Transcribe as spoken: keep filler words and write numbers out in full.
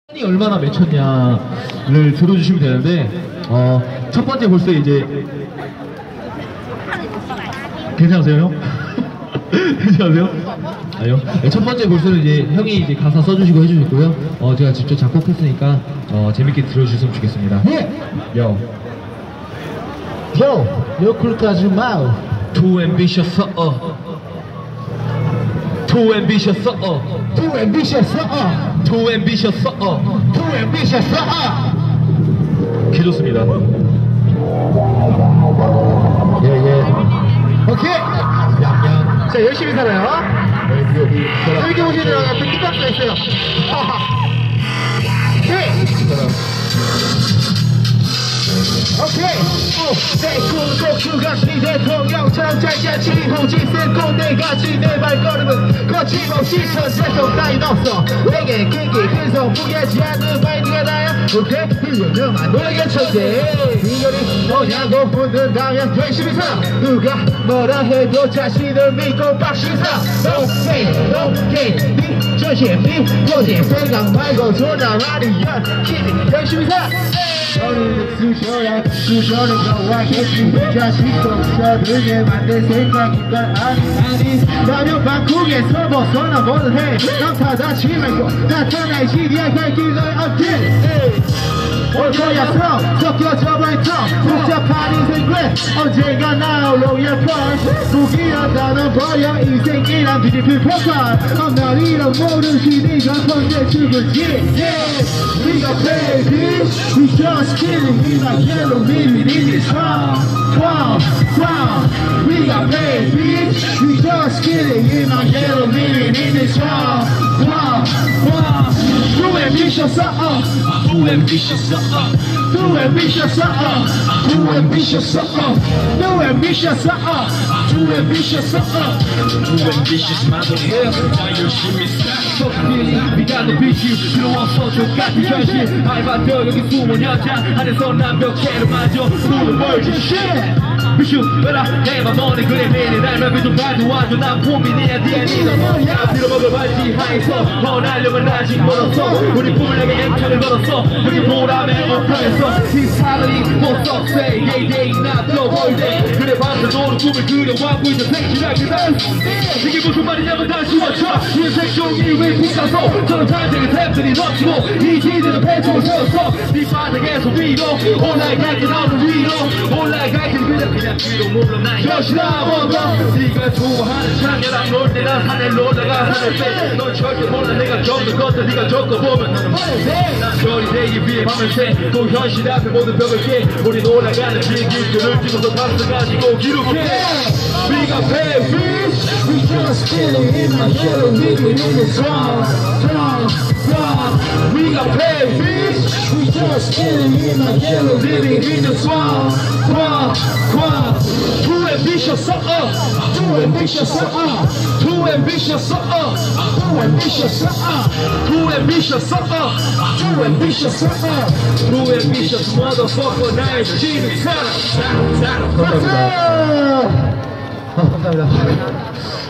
이 얼마나 맺혔냐를 들어주시면 되는데 어, 첫 번째 볼스 이제 괜찮으세요 형? 괜찮으세요? 아니요. 네, 첫 번째 볼스는 이제 형이 이제 가사 써주시고 해주셨고요. 어, 제가 직접 작곡했으니까 어, 재밌게 들어주셨으면 좋겠습니다. 예! 요. 요! 요 쿨까지 마우. Too ambitious, 어. Too ambitious, 어. Too ambitious, 어. Too ambitious, 어. Too ambitious, 어. 개 좋습니다. 예, 예. 오케이! 양양. 자, 열심히 살아요. 재밌게 보시는 앞에 킥박스가 있어요. 오케이! 오케이! 내 꿈도 대통령처럼 잘자치 홍지 쓰고 내가지 내 발걸음은 거침없이 천재성 따윈 없어 내게 크게 큰성 무게하지 않는 마인드가 나야 오케이? 훌륭한 노력의 천재 이거리 뭐냐고 묻는다면 열심히 살아 누가 뭐라 해도 자신을 믿고 박신 살아 오케이 오케이 네 전신 네 고집 생각 말고 돌아라니야 힘이 열심히 살아 너는 쑤셔야 쑤셔는 너와 계신 자식도 없어들게 만들 생각인 건 아니 아니 라면 방콕에서 벗어나 뭐든 해 난 타다치 말고 나타나야지 이야기할 길을 업데이트 올 거야서 섞여져 버린 텅 복잡한 인생 왜 언젠가 나올 로얄 펀치 무기한 단어 버려 인생이란 비디필 폭발 엄날 이런 모르시 네가 언제 죽을지 네가 baby we just kidding we like yellow baby in this round round round we got baby we just kidding we like yellow baby in this round round round too ambitious uh too ambitious uh too ambitious uh too ambitious uh too ambitious uh too ambitious uh too ambitious 마도해 나 열심히 싹 네가 너 빛이 들어와서 똑같은 현실 알바도 여기 숨은 여자 안에서 남벽해로 마저 푸는 멀지 shit 미슈 왜라 내맘 너네 그래 매일 날 맘이 좀 가져와줘 난 고민이야 디엔이 너 뭐야 빌어먹을 발지 하에서 원하려면 아직 멀었어 우리 꿈을 내게 엠차를 걸었어 우리 보람에 옥탑에서 이 사람이 못 썩세 yeah day not the whole day 그래 밤새 너는 꿈을 그려와고 있는 생실하게 난 이게 무슨 말이냐면 다시 watcha 인생 종이 왜 피카소 저런 탄생의 탭들이 넘치고 이 시대는 배추를 세웠어 네 바닥에서 위로 올라갈게 너는 위로 올라갈게 그냥 그냥 위로 물러나 여시나 먹어 네가 좋아하는 창녀랑 놀 때 난 하늘로 올라가 하늘 빼넌 절대 몰라 내가 겪는 것들 네가 겪어보면 너는 난 별이 되기 위해 밤을 새또 현실 앞에 모든 벽을 깨 우린 올라가는 비행기들을 찍어서 탑승 가지고 기록해 We got paid bitch we just kidding in my yellow baby in this round round round We got paid bitch we just kidding in my yellow baby in this round round round Too ambitious uh too ambitious uh Too ambitious uh too ambitious uh Too ambitious uh too ambitious uh Too ambitious motherfucker 나의 지는 사람 사람 사람 감사합니다. 감사합니다.